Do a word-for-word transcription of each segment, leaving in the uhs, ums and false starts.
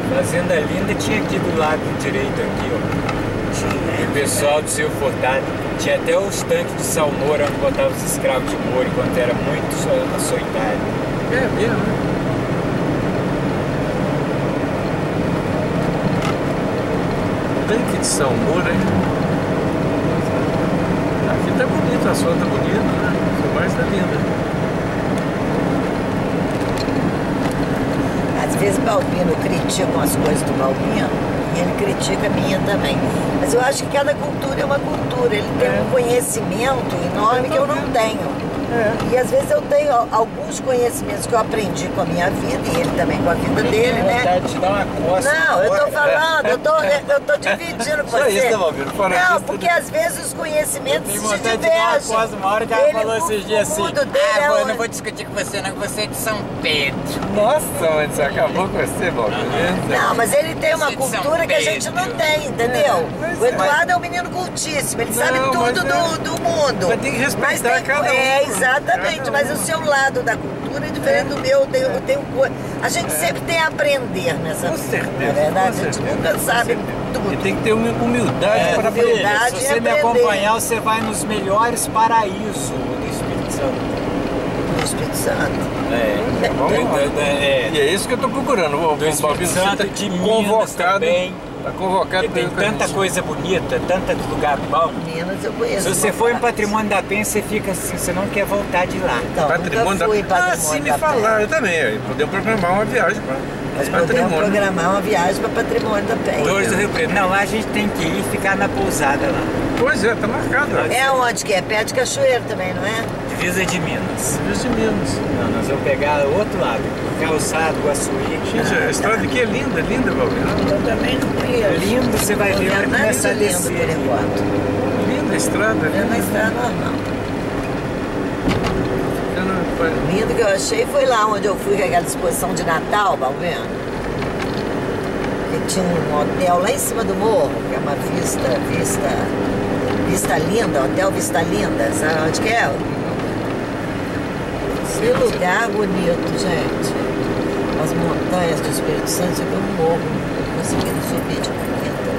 Fazenda Linda tinha aqui do lado direito aqui, ó. Tinha. E o pessoal do seu Furtado tinha até os tanques de salmoura onde botava os escravos de Moura enquanto era muito açoitado. É mesmo, né? Tanque de salmoura, hein? Aqui tá bonito, a sua tá bonita, né? A filmagem tá linda. Às vezes Balbino critica as coisas do Balbino e ele critica a minha também. Mas eu acho que cada cultura é uma cultura. Ele tem é. um conhecimento enorme que eu não tenho. É. E às vezes eu tenho alguns conhecimentos que eu aprendi com a minha vida e ele também com a vida eu dele, né? De dar uma coça não, eu tô falando, eu tô, eu tô dividindo com Só você. Isso, Balbino, não, isso, porque às vezes os conhecimentos se divergem. De dar uma coça, uma hora que ela falou esses dias assim, dele ah, é eu o... não vou discutir com você não, que você é de São Pedro. Nossa, mas você acabou com você, Balbino. Não, mas ele tem uma cultura que a gente não tem, entendeu? É, o Eduardo mas... é um menino cultíssimo, ele não, sabe tudo do, é... do mundo. Mas tem que respeitar tem... cada um. É, exatamente, mas o seu lado da cultura é diferente é. do meu. Eu tenho, eu tenho... A gente é. sempre tem a aprender nessa Com certeza. Na verdade, com a gente certeza, nunca sabe tudo. E tem que ter humildade é, para aprender. Se você me acompanhar, você vai nos melhores paraísos do Espírito Santo. Do Espírito Santo? É. é, é. E é isso que eu estou procurando. O do Espírito Santo, de Minas também. Está convocado. Tem tanta coisa bonita, tanto lugar bom. Minas eu conheço. Se você for em Patrimônio da Penha, você fica assim, você não quer voltar de lá. Então, patrimônio da Penha. Ah, sim, me falaram também. Podemos programar uma viagem para Nós podemos programar uma viagem para Patrimônio da Penha. Torres do Rio Preto. Não, lá a gente tem que ir e ficar na pousada lá. Pois é, tá marcado. Lá. É onde que é? Perto de Cachoeiro também, não é? Divisa de Minas. Divisa de Minas. Não, nós vamos pegar o outro lado. Calçado, Guaçuí. Gente, a estrada aqui é linda, linda, Balbino. Eu também não conheço. Lindo, você vai ver, vai começar a descer. Linda a estrada. É uma estrada normal. Lindo que eu achei foi lá onde eu fui com aquela exposição de Natal, Balbino. Que tinha um hotel lá em cima do morro, que é uma vista, vista, vista linda, Hotel Vista Linda, sabe onde que é? Que lugar bonito, gente. As montanhas do Espírito Santo, isso aqui é um morro, conseguindo subir de bonita.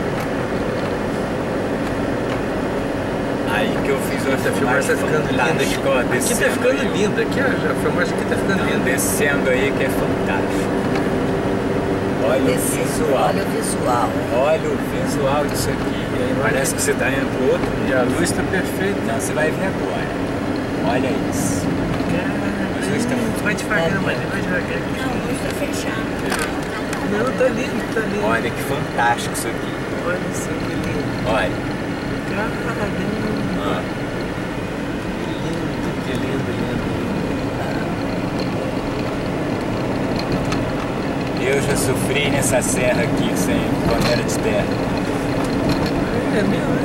Aí que eu fiz outra filmagem, tá ficando linda aqui. Aqui tá ficando linda, aqui a filmagem aqui tá ficando linda. Descendo aí que é fantástico. Olha o visual. Olha o visual. Olha o visual disso aqui. Aí parece que você tá indo pro outro. E a luz tá perfeita. Não, você vai ver agora. Olha isso. Os dois estão muito. Vai devagar, mas vai devagar. Não, a luz tá fechada. Não, tá lindo, tá lindo. Olha que fantástico isso aqui. Olha isso, que lindo. Olha. Caramba. Ah. Que lindo, que lindo, lindo. Eu já sofri nessa serra aqui, sem, quando era de terra. É mesmo,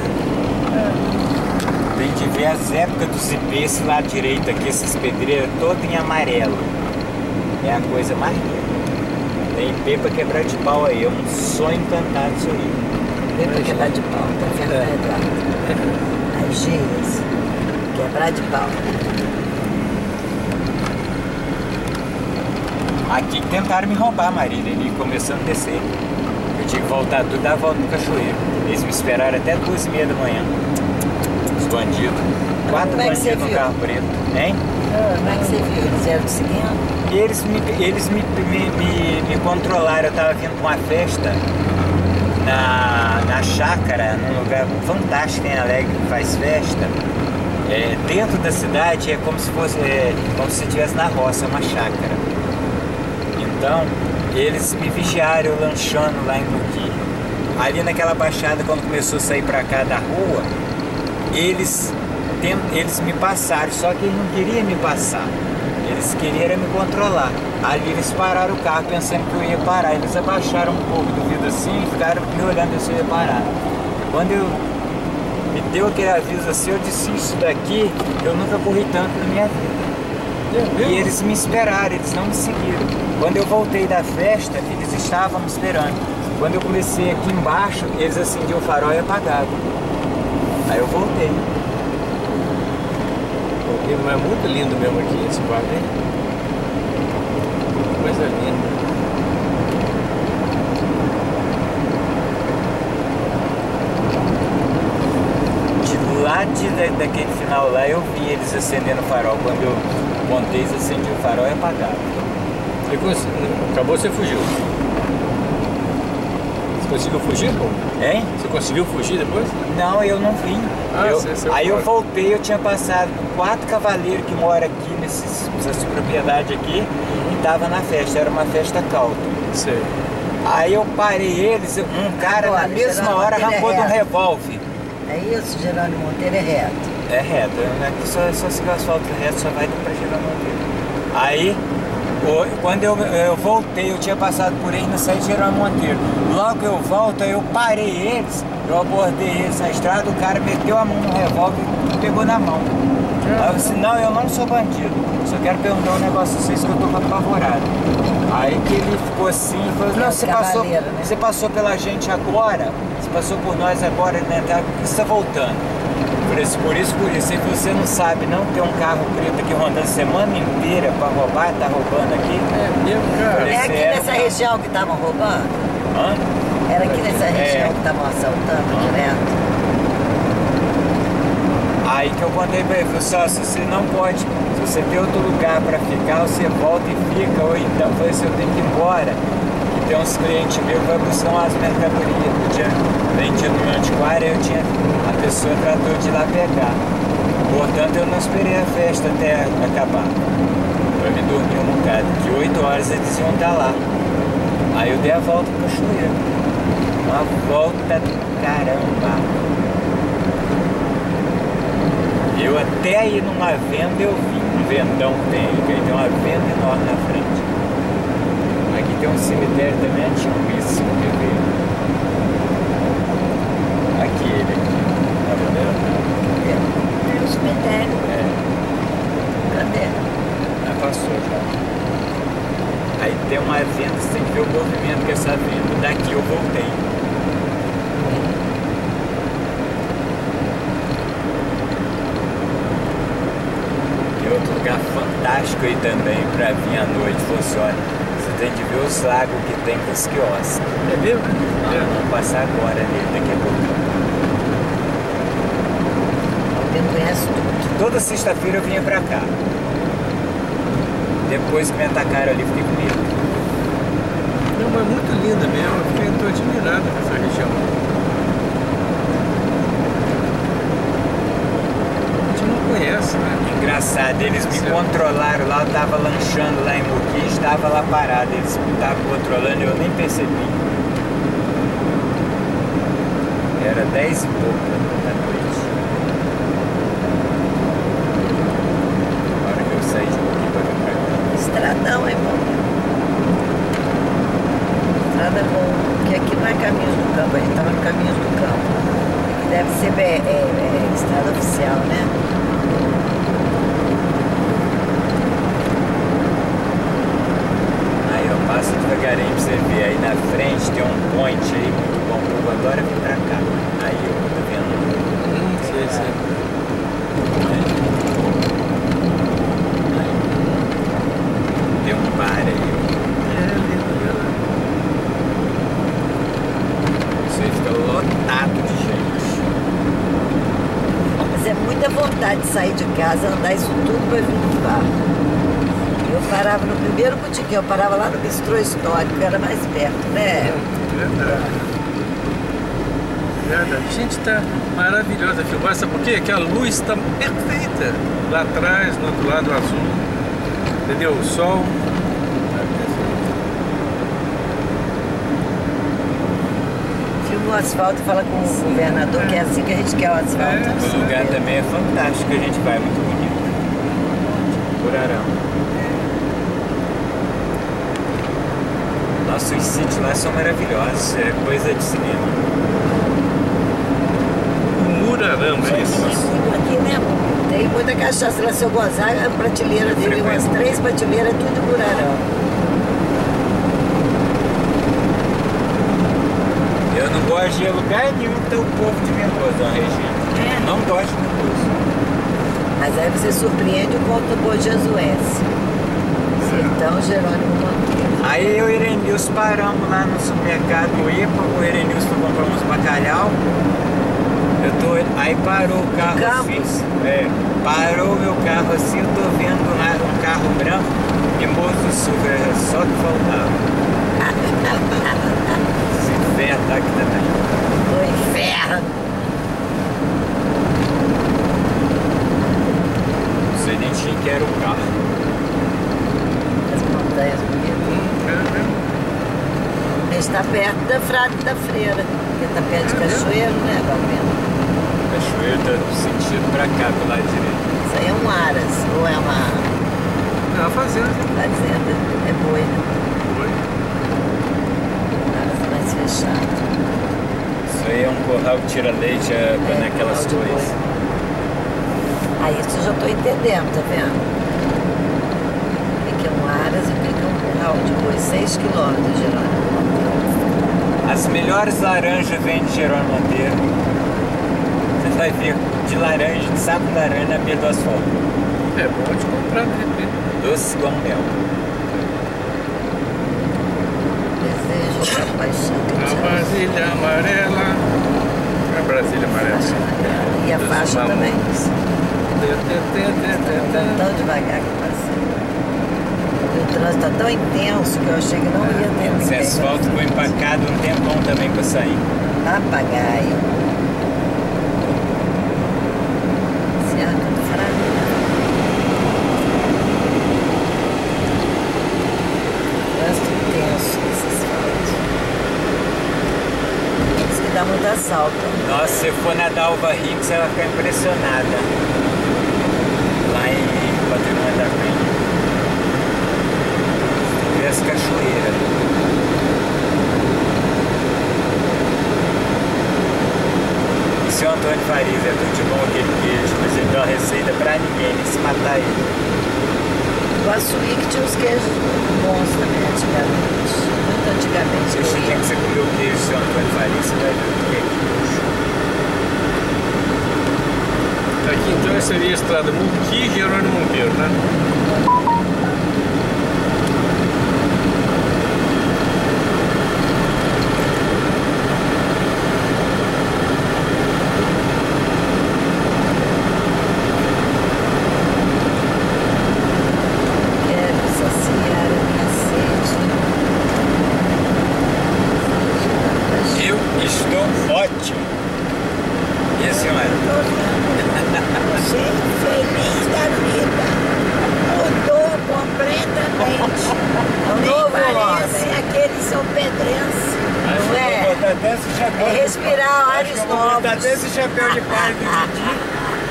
é? Tem que ver as épocas dos ipês, esse lado direito aqui, essas pedreiras todas em amarelo. É a coisa mais linda. Tem ipê pra quebrar de pau aí, é um sonho encantado isso aí. Ipê pra quebrar de pau, tá vendo, né, Eduardo? As gírias, quebrar de pau. Aqui tentaram me roubar, Marília, ele começando a descer. Eu tinha que voltar tudo, dar a volta no Cachoeiro. Eles me esperaram até duas e meia da manhã. Os bandidos. Quatro Como é bandidos no viu? carro preto. Hein? Como é que você viu? Eles vieram te seguindo? Eles me, eles me, me, me, me controlaram. Eu tava vindo pra uma festa na, na chácara, num lugar fantástico em Alegre, que faz festa. É, dentro da cidade é como se fosse, é, como se você estivesse na roça, uma chácara. Então, eles me vigiaram, eu lanchando lá em Muqui. Ali naquela baixada, quando começou a sair pra cá da rua, eles, tem, eles me passaram, só que eles não queriam me passar. Eles queriam me controlar. Ali eles pararam o carro pensando que eu ia parar. Eles abaixaram um pouco do vidro assim e ficaram me olhando se eu ia parar. Quando eu me deu aquele aviso assim, eu disse, isso daqui eu nunca corri tanto na minha vida. E eles me esperaram, eles não me seguiram. Quando eu voltei da festa, eles estavam me esperando. Quando eu comecei aqui embaixo, eles acendiam o farol e apagavam. Aí eu voltei. Mas é muito lindo mesmo aqui esse quadro, hein? Coisa linda. antes da, daquele final lá, eu vi eles acendendo o farol. Quando eu montei, eles acendiam o farol e apagavam. E cons... acabou, você fugiu. Você conseguiu fugir, pô? Hein? Você conseguiu fugir depois? Não, eu não vim. Ah, eu, você saiu aí eu fora. voltei, eu tinha passado por quatro cavaleiros que moram aqui nesses, nessa propriedade aqui e tava na festa, era uma festa calta. Sei. Aí eu parei eles, um cara Agora, na mesma Geraldo hora Monteiro é arrancou de um reto. revólver. É isso, Jerônimo Monteiro é reto. É reto, não é que só, só se o asfalto reto só vai pra Geraldo Monteiro. Aí, o- quando eu, eu voltei, eu tinha passado por eles na saída de Geraldo Monteiro. Logo que eu volto, aí eu parei eles, eu abordei eles na estrada, o cara meteu a mão no revólver e pegou na mão. Aí eu falei assim, não, eu não sou bandido, só quero perguntar um negócio a vocês que eu tô apavorado. Aí que ele ficou assim, e falou, não, você passou, Cavaleiro, né? você passou pela gente agora, você passou por nós agora, né, tá, por que você tá voltando? Por isso, por isso, por isso, e você não sabe não ter um carro preto aqui rondando a semana inteira pra roubar, tá roubando aqui? É mesmo, cara. É aqui Esse é nessa o- região que estavam roubando? Hã? Era aqui nessa região É. que estavam assaltando direto? Aí que eu contei pra ele, falei, só, se você não pode, se você tem outro lugar pra ficar, você volta e fica, ou então, falei, se eu tenho que ir embora, que tem uns clientes meus que vai buscar umas mercadorias, eu tinha vendido no meu antiquário, eu tinha, a pessoa tratou de ir lá pegar. Portanto, eu não esperei a festa até acabar. Eu me dormi um bocado, que oito horas eles iam estar lá. Aí eu dei a volta pro cachoeiro. Uma volta do caramba. Eu até ir numa venda eu vi, um vendão que tem, que aí tem uma venda enorme na frente. Aqui tem um cemitério também antiguíssimo, quer ver? Aqui ele aqui, tá vendo? É o cemitério. É, Cadê? já passou já. Aí tem uma venda, você tem que ver o movimento que é essa venda. Daqui eu voltei. Tem outro lugar fantástico aí também pra vir à noite. Falou assim, olha, você tem que ver os lagos que tem com os quiosques. É mesmo? Não, É. vamos passar agora ali, daqui a pouco. Alguém conhece tudo. Toda sexta-feira eu vinha pra cá. Depois que me atacaram ali, fiquei com medo. Não, mas muito linda mesmo. Eu fiquei, tô admirado com essa região. A gente não conhece, né? Engraçado, eles me Certo. controlaram lá, eu tava lanchando lá em Mogi, estava lá parado, eles me estavam controlando e eu nem percebi. Era dez e pouco da noite. Na hora que eu saí de Mogi pra vir pra cá. Estradão, irmão. Estrada bom, porque aqui não é Caminhos do Campo, a gente estava no Caminhos do Campo. Aqui deve ser é, é, é, estrada oficial, né? Aí eu passo devagarinho pra você ver, aí na frente tem um point aí muito bom, eu vou agora vir pra cá. Aí eu tô vendo. Hum, sei, sei. Tem um bar aí. É, lindo mesmo. Você fica lotado de gente. Mas é muita vontade de sair de casa, andar isso tudo para vir no bar. Eu parava no primeiro botiquim, eu parava lá no bistrô histórico, que era mais perto, né? Verdade. Verdade. A gente tá maravilhosa a filmar, sabe por quê? Que a luz está perfeita. Lá atrás, no outro lado, o azul. Entendeu? O sol. Filma o asfalto e fala com o governador que é assim que a gente quer o asfalto. É. O lugar também é fantástico, a gente vai, muito bonito. Curarão. Nossos sítios lá são maravilhosos, é coisa de cinema. Murarama, é Tem isso. muito aqui, né? Tem muita cachaça lá, se eu gozar, a prateleira dele, umas três prateleiras, tudo burarão. Eu não gosto de ir a lugar nenhum que tem o povo de Mendoza, na região. É. Não gosto de Mendoza. Mas aí você surpreende o conto do Bom Jesuense. Então, Jerônimo Monteiro. Aí eu e o Erenilson paramos lá no supermercado I P A, o Erenilson foi comprar uns bacalhau. Eu tô, aí parou o carro Campos? assim. É, parou meu carro assim, eu tô vendo lá um carro branco e Moço Sul, é só que faltava. Esse inferno tá aqui também. O inferno. Não sei nem de quem era o carro. As montanhas bonitas. É mesmo? A gente tá perto da Frade da Freira, porque tá perto de Cachoeiro, né, Valmeno? Cachoeiro tá no sentido pra cá, do lado direito. Isso aí é um aras, ou é uma É uma fazenda. fazenda, é boi, né? Foi. Aras mais fechado. Isso aí é um curral que tira leite é, É, naquelas curral de coisas. boi. Aí isso eu já tô entendendo, tá vendo? O que é um aras e o que é um curral de boi, seis quilômetros, Jerônimo. As melhores laranjas vêm de Jerônimo Monteiro. Você vai ver de laranja, de saco de laranja na beira do asfalto. É bom de comprar de repente. Doce igual mel. Desejo da paixão que A te amo. Brasília amarela. A Brasília amarela. E a faixa também. Tê, tê, tê, tê, tê, tê. Tão devagar que eu passei. E o trânsito tá tão intenso que eu achei que não ia ter Esse ninguém. asfalto ficou empacado um tempão também pra sair. Papagaio. Cerca do fraco. Trânsito intenso nesse asfalto. Diz que dá muito assalto. Nossa, se você for na Dalva Hicks, você vai ficar impressionada. Lá em Patrimônio da Penha. Vê as cachoeiras. E seu Antônio Farias é tudo de bom aquele queijo, mas ele dá uma receita pra ninguém, nem se matar ele. O Açuí que tinha os queijos bons também antigamente. Muito antigamente. Deixa eu o dia ia. que você comeu o queijo do seu Antônio Farias, você vai ver o que é queijo. Aqui então seria a estrada Muqui Jerônimo Monteiro, né? Quero saciar a minha sede. Eu estou ótimo. E a senhora? Gente feliz da vida. Mudou completamente. Nem parece aquele São Pedrense. Acho Não que eu é? vou botar até esse chapéu É de respirar palha. ares Acho que eu vou botar novos. até esse chapéu de palha do Didi.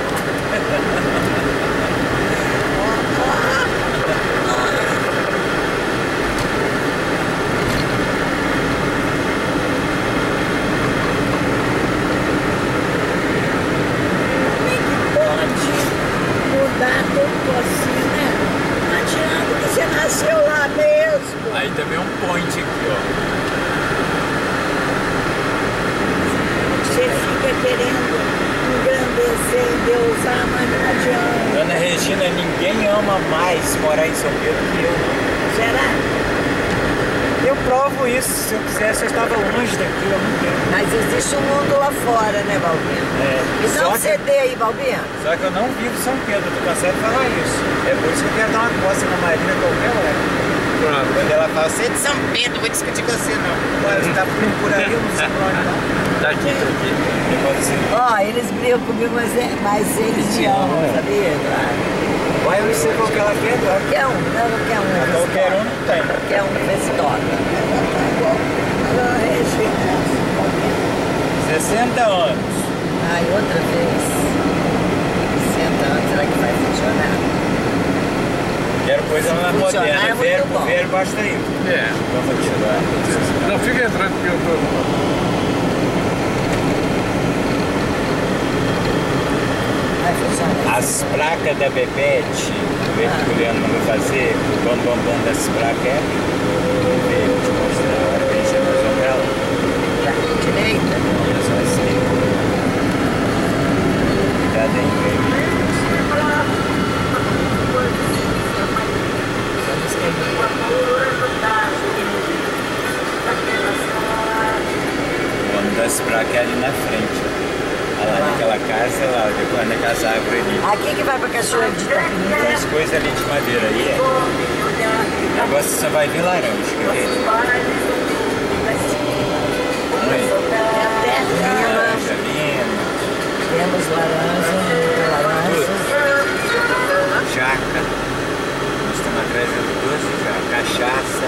Pode mudar tudo assim, né? Não adianta que você nasceu lá mesmo. Aí também é um point aqui, ó. Você fica querendo engrandecer e deusar, mas não adianta. Dona Regina, ninguém ama mais morar em São Pedro que eu. Será? Eu provo isso. Se eu quisesse, eu estava longe daqui há muito tempo. Mas existe um mundo lá fora, né, Balbino? É, E só não que- ceder aí, Balbino. Só que eu não vivo em São Pedro, tu consegue falar isso. É por isso que eu quero dar uma coça na Marina a qualquer hora. Pronto. Quando ela fala, você é de São Pedro, vou discutir com você não. Agora você tá por aí, eu não sei onde não. Daqui, daqui. Pode ser. Ó, eles brigam comigo, mas, é, mas eles me amam, amam. sabia? Claro. Vai eu sei qual que ela quer agora. Qualquer um, não, qualquer um. vê se Qualquer um toca. não tem. Qualquer um vê se toca. sessenta anos. Ai, outra vez. sessenta anos, será que vai funcionar? Quero coisa na Funcionar é moderna. muito Verbo, bom. verbo, basta aí. É. Vamos tirar. Não, fica entrando porque eu tô. Vai funcionar. As placas da Bebete, o que o Juliano mandou fazer, o bom bom bom das placas é. Eu vou te mostrar a hora que a gente vai pra lá. Pra direita. Olha só esse aí. Cuidado aí, velho. O nome das placas é ali na frente. Olha lá naquela casa, lá, depois naquelas árvores ali. Aqui que vai pra Cachoeira de Itapemirim. Tem as coisas ali de madeira aí, é. O negócio só vai vir laranja, quer ver? Aí. Laranja, lima. Temos laranja, muita laranja. Jaca. Nós estamos atrás do doce já. Cachaça.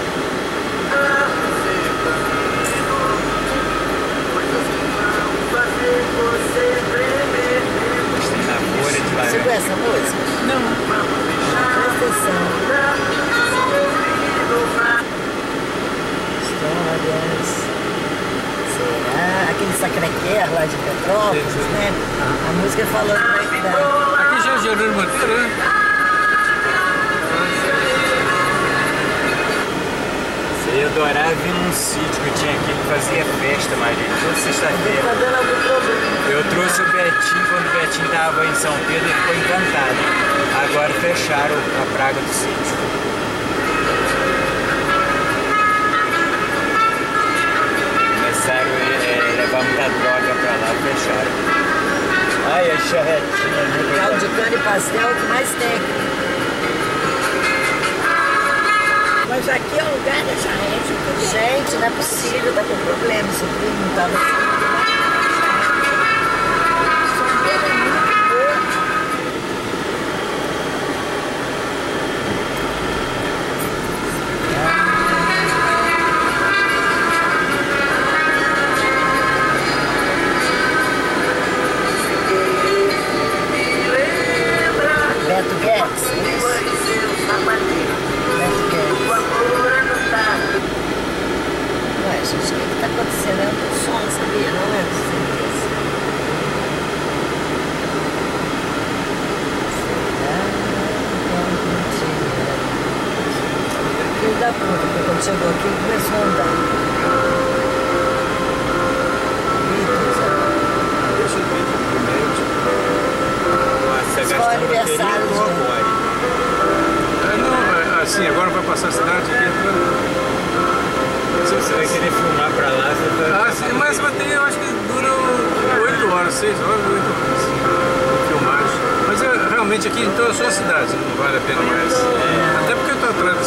Nós temos na folha de Você laranja. conhece essa música? Não. Presta atenção. Histórias. Será? Aquele Sacré-Cœur lá de Petrópolis, Sim, sim. né? A música falando da... Aqui já é Jerônimo Monteiro, né? Eu ia adorar vir num sítio que tinha aqui que fazia festa, Maria, toda sexta-feira. Tá dando algum problema. Eu trouxe o Betinho quando o Betinho estava em São Pedro e ficou encantado. Agora fecharam a praga do sítio. Começaram a é, levar muita droga pra lá, fecharam. Ai, a charretinha ali. Caldo de cana e pastel é o que mais tem. Mas aqui é o lugar da charrete. Gente, não é possível, tá com problema. Seu primo não tava assim. Beto Guedes, isso? Beto Guedes. Ué, gente, o que está acontecendo? É um som, sabia? Não é certeza. Filho da puta, porque quando chegou aqui ele começou a andar. Deixa eu ver primeiro. Nossa, Só gastando aniversário, bateria gente. agora. É, não, é, assim, agora vai passar a cidade aqui. Pra... Se você vai querer filmar pra lá, você tá... Ah, sim, mas a bateria eu acho que dura oito horas, seis horas, oito horas. Filmagem. Mas é, realmente aqui, então é só a cidade, não vale a pena mais. É. Até porque eu tô atrás